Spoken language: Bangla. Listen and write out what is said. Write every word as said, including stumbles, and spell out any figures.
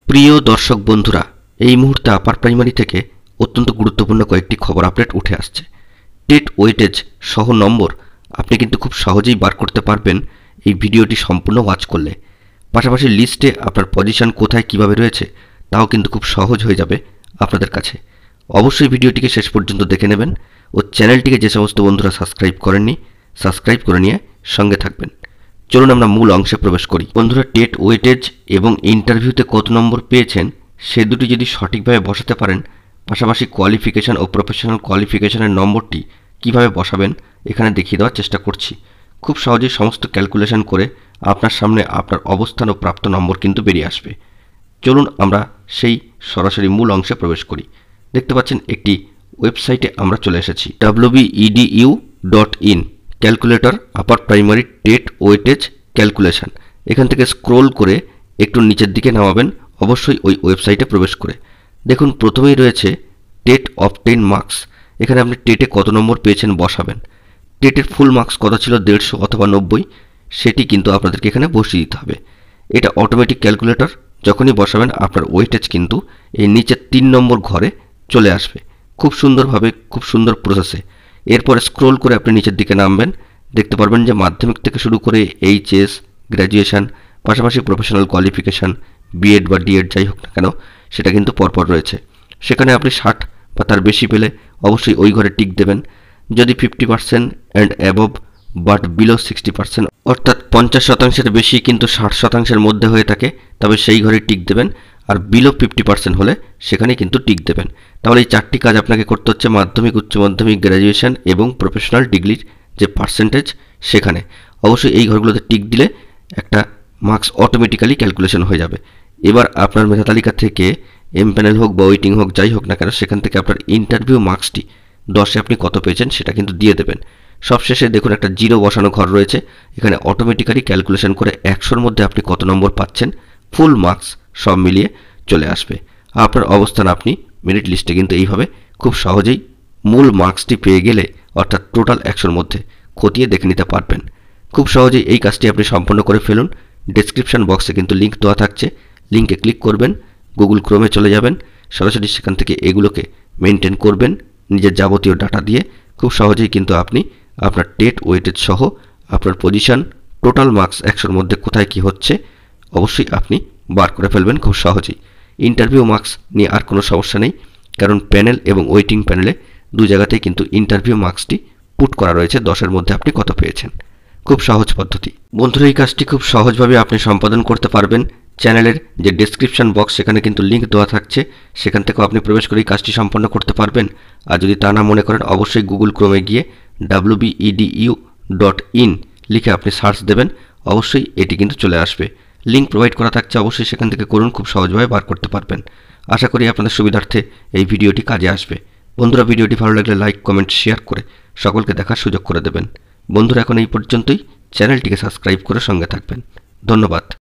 প্রিয় দর্শক বন্ধুরা, এই মুহূর্তে আপার প্রাইমারি থেকে অত্যন্ত গুরুত্বপূর্ণ কয়েকটি খবর আপডেট উঠে আসছে। টেট ওয়েটেজ সহ নম্বর আপনি কিন্তু খুব সহজেই বার করতে পারবেন এই ভিডিওটি সম্পূর্ণ ওয়াচ করলে। পাশাপাশি লিস্টে আপনার পজিশন কোথায় কিভাবে রয়েছে তাও কিন্তু খুব সহজ হয়ে যাবে আপনাদের কাছে। অবশ্যই ভিডিওটিকে শেষ পর্যন্ত দেখে নেবেন ও চ্যানেলটিকে যে সমস্ত বন্ধুরা সাবস্ক্রাইব করেননি সাবস্ক্রাইব করে নিয়ে সঙ্গে থাকবেন। চলুন আমরা মূল অংশে প্রবেশ করি। বন্ধুরা, টেট ওয়েটেজ এবং ইন্টারভিউতে কত নম্বর পেয়েছেন সে দুটি যদি সঠিকভাবে বসাতে পারেন, পাশাপাশি কোয়ালিফিকেশান ও প্রফেশনাল কোয়ালিফিকেশানের নম্বরটি কিভাবে বসাবেন এখানে দেখিয়ে দেওয়ার চেষ্টা করছি। খুব সহজেই সমস্ত ক্যালকুলেশন করে আপনার সামনে আপনার অবস্থান ও প্রাপ্ত নম্বর কিন্তু বেরিয়ে আসবে। চলুন আমরা সেই সরাসরি মূল অংশে প্রবেশ করি। দেখতে পাচ্ছেন একটি ওয়েবসাইটে আমরা চলে এসেছি, W B E D U dot in, calculator upper primary TET weightage calculation. এখান থেকে স্ক্রোল করে একটু নিচের দিকে নামাবেন, অবশ্যই ওই ওয়েবসাইটে প্রবেশ করে। দেখুন প্রথমেই রয়েছে টেট অবটেইন মার্কস। এখানে আপনি টেটে কত নম্বর পেয়েছেন বসাবেন। টেটের ফুল মার্কস কত ছিল, দেড়শো অথবা নব্বই, সেটি কিন্তু আপনাদেরকে এখানে বসিয়ে দিতে হবে। এটা অটোমেটিক ক্যালকুলেটর, যখনই বসাবেন আপনার ওয়েটেজ কিন্তু এই নিচের তিন নম্বর ঘরে চলে আসবে খুব সুন্দরভাবে, খুব সুন্দর প্রসেসে। এরপরে স্ক্রোল করে আপনি নিচের দিকে নামবেন, দেখতে পারবেন যে মাধ্যমিক থেকে শুরু করে এইচএস, গ্র্যাজুয়েশন, পাশাপাশি প্রফেশনাল কোয়ালিফিকেশান, বিএড বা ডিএড যাই হোক না কেন সেটা কিন্তু পরপর রয়েছে। সেখানে আপনি ষাট বা তার বেশি পেলে অবশ্যই ওই ঘরে টিক দেবেন। যদি fifty percent and above but below sixty percent অর্থাৎ পঞ্চাশ শতাংশের বেশি কিন্তু ষাট শতাংশের মধ্যে হয়ে থাকে তবে সেই ঘরে টিক দেবেন। আর বিলো ফিফটি পার্সেন্ট হলে সেখানে কিন্তু টিক দেবেন। তাহলে এই চারটি কাজ আপনাকে করতে হচ্ছে, মাধ্যমিক, উচ্চ মাধ্যমিক, গ্র্যাজুয়েশন এবং প্রফেশনাল ডিগ্রির যে পার্সেন্টেজ সেখানে। অবশ্যই এই ঘরগুলোতে টিক দিলে একটা মার্কস অটোমেটিক্যালি ক্যালকুলেশন হয়ে যাবে। এবার আপনার মেধা তালিকা থেকে এম প্যানেল হোক বা ওয়েটিং হোক যাই হোক না কেন সেখান থেকে আপনার ইন্টারভিউ মার্কসটি দশে আপনি কত পেয়েছেন সেটা কিন্তু দিয়ে দেবেন। সবশেষে দেখুন একটা জিরো বসানো ঘর রয়েছে, এখানে অটোমেটিক্যালি ক্যালকুলেশন করে একশোর মধ্যে আপনি কত নম্বর পাচ্ছেন ফুল মার্কস সব মিলিয়ে চলে আসবে। আপনার অবস্থান আপনি মেরিট লিস্টে কিন্তু এইভাবে খুব সহজেই মূল মার্কসটি পেয়ে গেলে অর্থাৎ টোটাল একশোর মধ্যে খতিয়ে দেখে নিতে পারবেন। খুব সহজেই এই কাজটি আপনি সম্পন্ন করে ফেলুন। ডেসক্রিপশন বক্সে কিন্তু লিঙ্ক দেওয়া থাকছে, লিঙ্কে ক্লিক করবেন, গুগল ক্রোমে চলে যাবেন, সরাসরি সেখান থেকে এগুলোকে মেনটেন করবেন নিজের যাবতীয় ডাটা দিয়ে। খুব সহজেই কিন্তু আপনি আপনার টেট ওয়েটেজ সহ আপনার পজিশন, টোটাল মার্কস একশোর মধ্যে কোথায় কি হচ্ছে অবশ্যই আপনি বার করে ফেলবেন খুব সহজেই। ইন্টারভিউ মার্কস নিয়ে আর কোনো সমস্যা নেই, কারণ প্যানেল এবং ওয়েটিং প্যানেলে দু জায়গাতেই কিন্তু ইন্টারভিউ মার্কসটি পুট করা রয়েছে, দশের মধ্যে আপনি কত পেয়েছেন। খুব সহজ পদ্ধতি বন্ধুরা, এই কাজটি খুব সহজভাবে আপনি সম্পাদন করতে পারবেন। চ্যানেলের যে ডেসক্রিপশন বক্স সেখানে কিন্তু লিঙ্ক দেওয়া থাকছে, সেখান থেকেও আপনি প্রবেশ করে এই কাজটি সম্পন্ন করতে পারবেন। আর যদি তা না মনে করেন অবশ্যই গুগল ক্রোমে গিয়ে W B E D U dot in লিখে আপনি সার্চ দেবেন, অবশ্যই এটি কিন্তু চলে আসবে। লিঙ্ক প্রোভাইড করা থাকছে, অবশ্যই সেখান থেকে করুন, খুব সহজভাবে বার করতে পারবেন। আশা করি আপনাদের সুবিধার্থে এই ভিডিওটি কাজে আসবে। বন্ধুরা, ভিডিওটি ভালো লাগলে লাইক, কমেন্ট, শেয়ার করে সকলকে দেখার সুযোগ করে দেবেন। বন্ধুরা, এখন এই পর্যন্তই। চ্যানেলটিকে সাবস্ক্রাইব করে সঙ্গে থাকবেন। ধন্যবাদ।